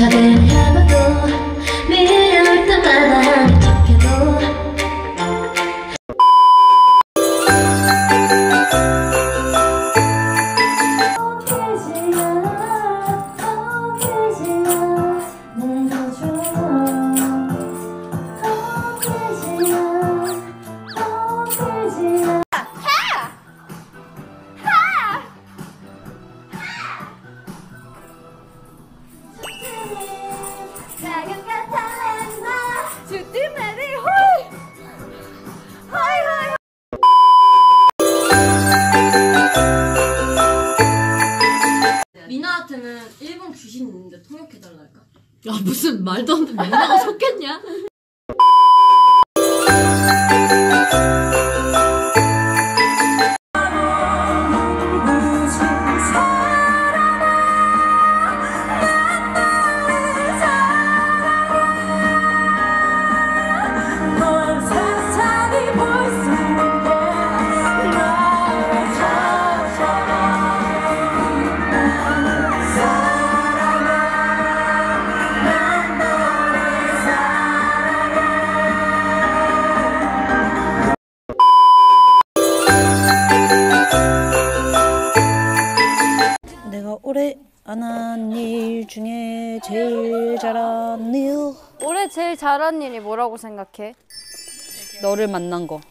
상처를 해봐도 밀려올 때마다 미적해도 미나한테는 일본 귀신 있는데 통역해달랄까? 야 무슨 말도 안 되는 미나가 속겠냐? 내가 올해 안 한 일 중에 제일 잘한 일. 올해 제일 잘한 일이 뭐라고 생각해? 너를 만난 거.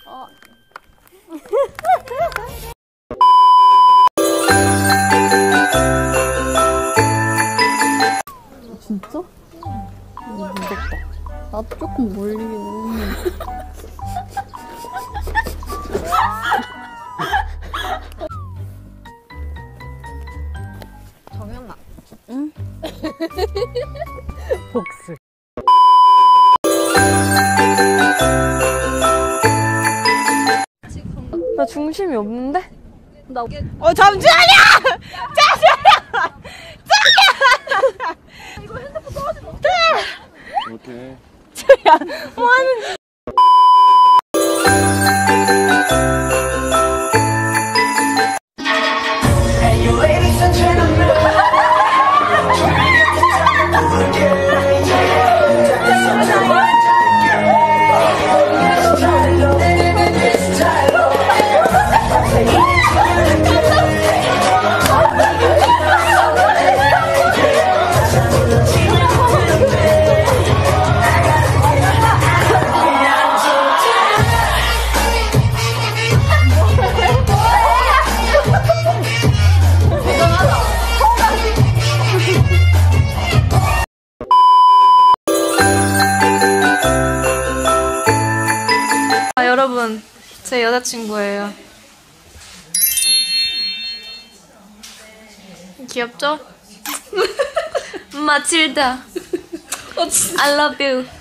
진짜? 무섭다. 나도 조금 몰리긴 했는데. 정연아. 응? 복수. 나 중심이 없는데? 나 잠시만요! 잠시만요! 이거 핸드폰 떨어지면 오케이. 야, 뭐 하는 여러분, 제 여자친구예요. 귀엽죠? 마틸다. I love you.